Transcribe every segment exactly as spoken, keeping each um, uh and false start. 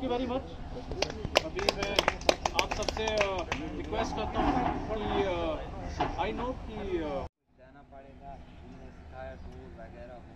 You very much. अभी मैं आप सबसे रिक्वेस्ट करता हूँ कि आई नो कि जाना पड़ेगा, हमने सिखाया टूर वगैरह हो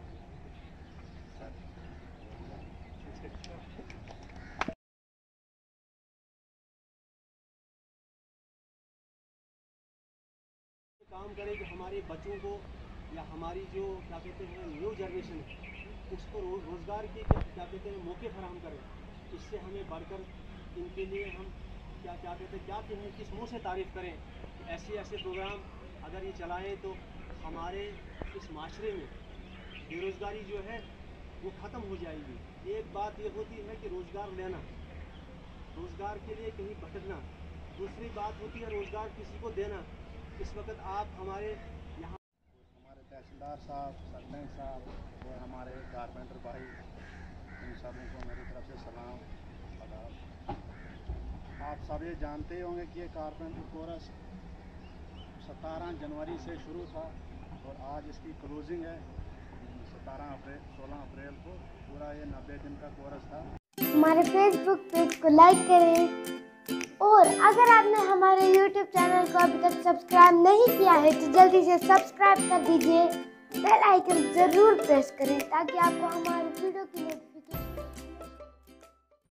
काम करें कि हमारे बच्चों को या हमारी जो क्या कहते हैं न्यू जनरेशन उसको रो, रोज़गार के क्या कहते हैं मौके फराहम करें। इससे हमें बढ़कर इनके लिए हम क्या क्या कहते हैं क्या कहें किस मुँह से तारीफ़ करें। ऐसे ऐसे प्रोग्राम अगर ये चलाएं तो हमारे इस माशरे में बेरोज़गारी जो है वो ख़त्म हो जाएगी। एक बात ये होती है कि रोज़गार लेना, रोज़गार के लिए कहीं भटकना, दूसरी बात होती है रोज़गार किसी को देना। इस वक्त आप हमारे यहाँ हमारे तहसीलदार साहब, सरपंच साहब और हमारे कारपेंटर भाई, इन सबों को मेरी तरफ से सलाम आदाब। आप सब ये जानते होंगे कि ये कारपेंटर कोर्स सतारह जनवरी से शुरू था और आज इसकी क्लोजिंग है सतारह अप्रैल सोलह अप्रैल को। पूरा ये नब्बे दिन का कोर्स था। हमारे फेसबुक पेज को लाइक करें और अगर आपने हमारे यूट्यूब चैनल को अभी तक सब्सक्राइब नहीं किया है तो जल्दी से सब्सक्राइब कर दीजिए। बेल आइकन ज़रूर प्रेस करें ताकि आपको हमारी वीडियो की